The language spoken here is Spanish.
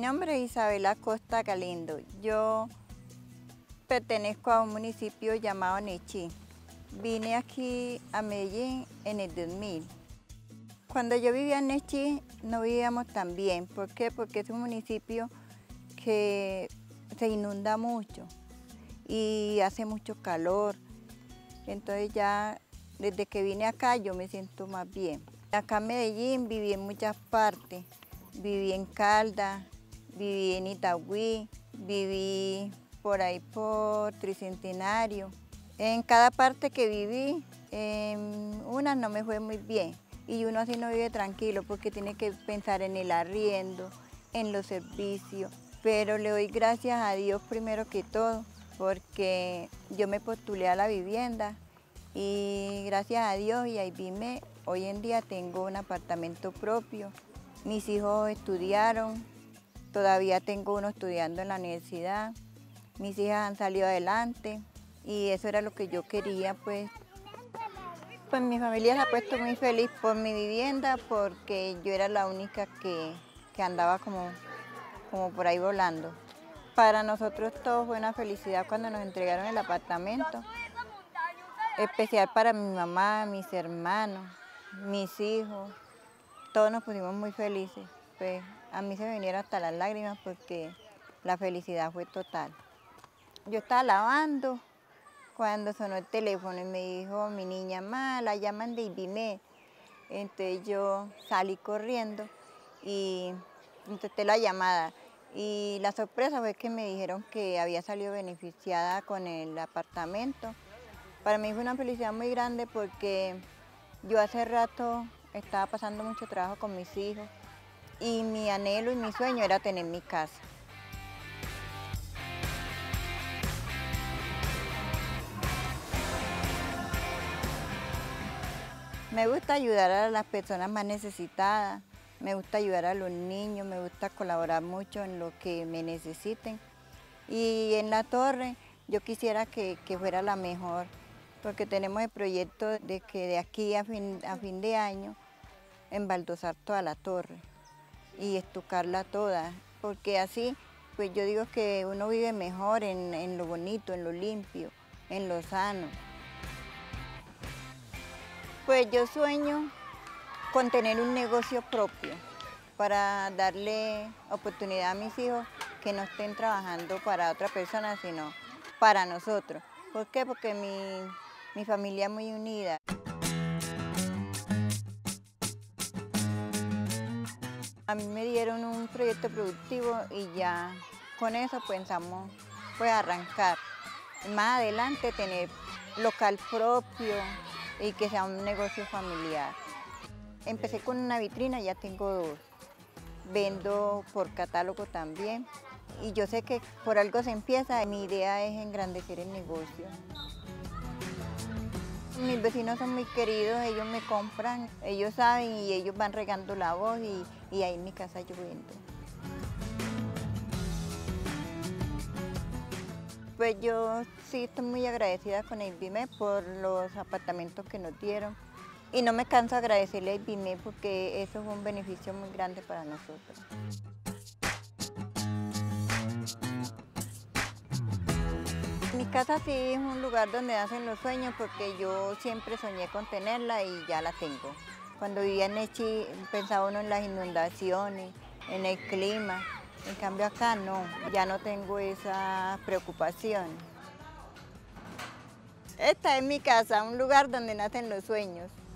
nombre es Isabela Costa Galindo. Yo pertenezco a un municipio llamado Nechí. Vine aquí a Medellín en el 2000. Cuando yo vivía en Nechí no vivíamos tan bien. ¿Por qué? Porque es un municipio que se inunda mucho y hace mucho calor. Entonces ya desde que vine acá yo me siento más bien. Acá en Medellín viví en muchas partes. Viví en Caldas, viví en Itagüí, viví por ahí por Tricentenario. En cada parte que viví, en una no me fue muy bien. Y uno así no vive tranquilo porque tiene que pensar en el arriendo, en los servicios. Pero le doy gracias a Dios primero que todo, porque yo me postulé a la vivienda y gracias a Dios y a IBIME, hoy en día tengo un apartamento propio. Mis hijos estudiaron, todavía tengo uno estudiando en la universidad. Mis hijas han salido adelante y eso era lo que yo quería, pues. Pues mi familia se ha puesto muy feliz por mi vivienda porque yo era la única que andaba como por ahí volando. Para nosotros todo fue una felicidad cuando nos entregaron el apartamento, especial para mi mamá, mis hermanos, mis hijos, todos nos pusimos muy felices. Pues a mí se me vinieron hasta las lágrimas porque la felicidad fue total. Yo estaba lavando cuando sonó el teléfono y me dijo mi niña, ma, la llaman de IBIME. Entonces yo salí corriendo y contesté la llamada. Y la sorpresa fue que me dijeron que había salido beneficiada con el apartamento. Para mí fue una felicidad muy grande porque yo hace rato estaba pasando mucho trabajo con mis hijos y mi anhelo y mi sueño era tener mi casa. Me gusta ayudar a las personas más necesitadas, me gusta ayudar a los niños, me gusta colaborar mucho en lo que me necesiten. Y en la torre yo quisiera que fuera la mejor, porque tenemos el proyecto de que de aquí a fin de año embaldosar toda la torre y estucarla toda, porque así pues yo digo que uno vive mejor en lo bonito, en lo limpio, en lo sano. Pues yo sueño con tener un negocio propio para darle oportunidad a mis hijos que no estén trabajando para otra persona, sino para nosotros. ¿Por qué? Porque mi familia es muy unida. A mí me dieron un proyecto productivo y ya con eso pensamos pues arrancar. Más adelante tener local propio y que sea un negocio familiar. Empecé con una vitrina, ya tengo dos. Vendo por catálogo también. Y yo sé que por algo se empieza. Mi idea es engrandecer el negocio. Mis vecinos son muy queridos, ellos me compran, ellos saben y ellos van regando la voz y ahí en mi casa yo vendo. Pues yo sí estoy muy agradecida con IBIME por los apartamentos que nos dieron. Y no me canso de agradecerle a IBIME porque eso fue un beneficio muy grande para nosotros. Mi casa sí es un lugar donde nacen los sueños porque yo siempre soñé con tenerla y ya la tengo. Cuando vivía en Nechí pensaba uno en las inundaciones, en el clima. En cambio acá no, ya no tengo esa preocupación. Esta es mi casa, un lugar donde nacen los sueños.